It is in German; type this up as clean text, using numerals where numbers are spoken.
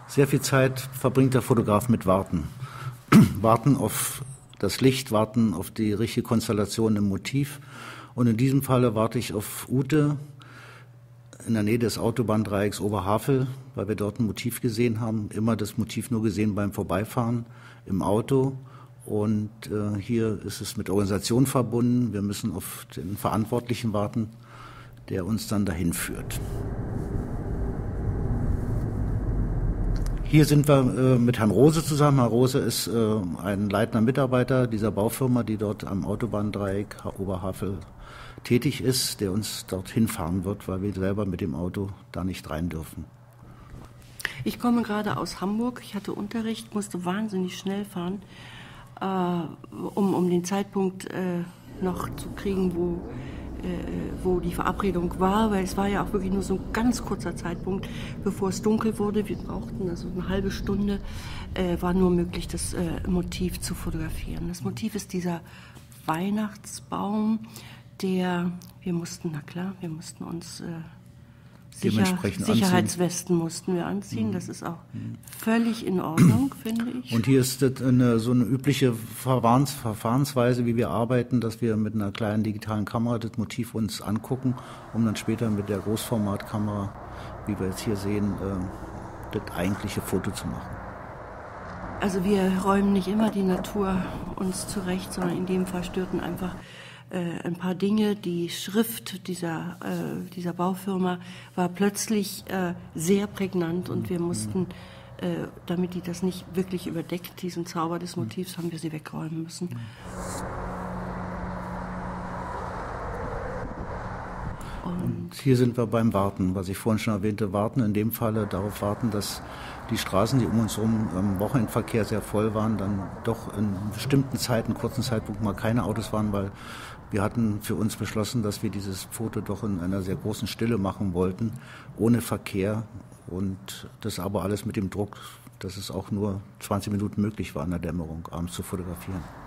Sehr viel Zeit verbringt der Fotograf mit Warten. Warten auf das Licht, warten auf die richtige Konstellation im Motiv. Und in diesem Falle warte ich auf Ute in der Nähe des Autobahndreiecks Oberhavel, weil wir dort ein Motiv gesehen haben. Immer das Motiv nur gesehen beim Vorbeifahren im Auto. Und hier ist es mit Organisation verbunden. Wir müssen auf den Verantwortlichen warten, der uns dann dahin führt. Hier sind wir mit Herrn Rose zusammen. Herr Rose ist ein leitender Mitarbeiter dieser Baufirma, die dort am Autobahndreieck Oberhavel tätig ist, der uns dorthin fahren wird, weil wir selber mit dem Auto da nicht rein dürfen. Ich komme gerade aus Hamburg. Ich hatte Unterricht, musste wahnsinnig schnell fahren, um den Zeitpunkt noch zu kriegen, wo die Verabredung war, weil es war ja auch wirklich nur so ein ganz kurzer Zeitpunkt, bevor es dunkel wurde. Wir brauchten also eine halbe Stunde, war nur möglich, das Motiv zu fotografieren. Das Motiv ist dieser Weihnachtsbaum, wir mussten uns Sicherheitswesten mussten wir anziehen. Das ist auch völlig in Ordnung, finde ich. Und hier ist so eine übliche Verfahrensweise, wie wir arbeiten, dass wir mit einer kleinen digitalen Kamera das Motiv uns angucken, um dann später mit der Großformatkamera, wie wir jetzt hier sehen, das eigentliche Foto zu machen. Also wir räumen nicht immer die Natur uns zurecht, sondern in dem Fall störten einfach ein paar Dinge. Die Schrift dieser Baufirma war plötzlich sehr prägnant und wir mussten, damit die das nicht wirklich überdeckt, diesen Zauber des Motivs, haben wir sie wegräumen müssen. Und hier sind wir beim Warten, was ich vorhin schon erwähnte, warten, in dem Falle darauf warten, dass die Straßen, die um uns herum im Wochenendverkehr sehr voll waren, dann doch in bestimmten Zeiten, kurzen Zeitpunkt mal keine Autos waren, weil wir hatten für uns beschlossen, dass wir dieses Foto doch in einer sehr großen Stille machen wollten, ohne Verkehr und das aber alles mit dem Druck, dass es auch nur 20 Minuten möglich war in der Dämmerung abends zu fotografieren.